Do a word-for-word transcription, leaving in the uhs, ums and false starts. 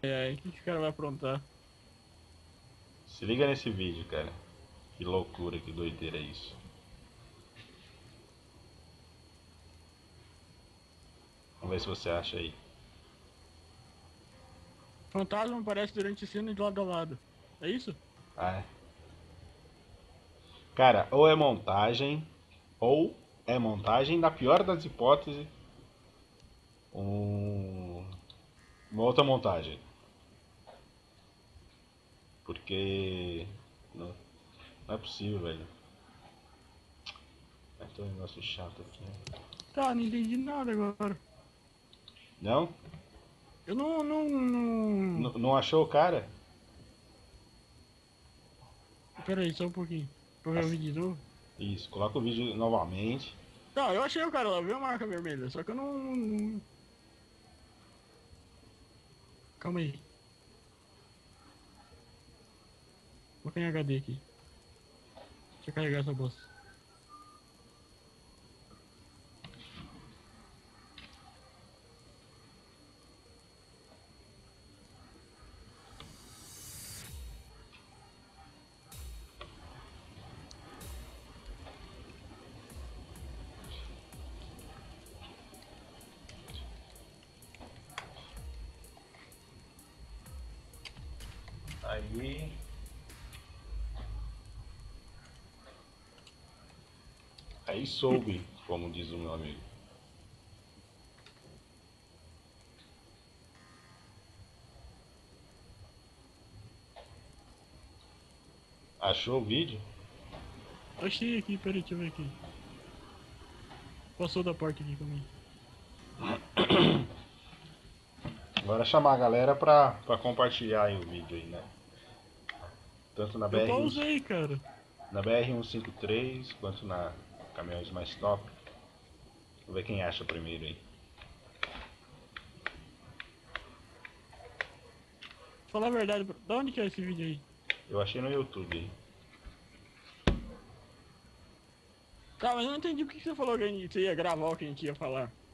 É, o que que o cara vai aprontar? Se liga nesse vídeo, cara. Que loucura, que doideira é isso. Vamos ver se você acha aí. Fantasma aparece durante a cena de lado a lado. É isso? Ah, é. Cara, ou é montagem, ou é montagem, na pior das hipóteses, um... uma outra montagem. Porque não, não é possível, velho. Vai ter um negócio chato aqui, né? Tá, não entendi nada agora. Não? Eu não, não, não... N- não achou o cara? Pera aí, só um pouquinho. Pra eu ver o As- vídeo de novo. Isso, coloca o vídeo novamente. Tá, eu achei o cara lá, viu a marca vermelha, só que eu não... não- Calma aí. Vou em H D aqui. Deixa eu carregar essa bosta. Aí. Aí soube, como diz o meu amigo. Achou o vídeo? Achei aqui, peraí, deixa eu ver aqui. Passou da porta aqui comigo. Agora chamar a galera pra, pra compartilhar aí o vídeo aí, né? Tanto na Eu BR, pausei, cara. na B R cento e cinquenta e três quanto na Caminhões Mais Top. Vamos ver quem acha primeiro aí. Falar a verdade, da onde que é esse vídeo aí? Eu achei no YouTube aí. Tá, mas eu não entendi por que que você falou que a gente- você ia gravar o que a gente ia falar.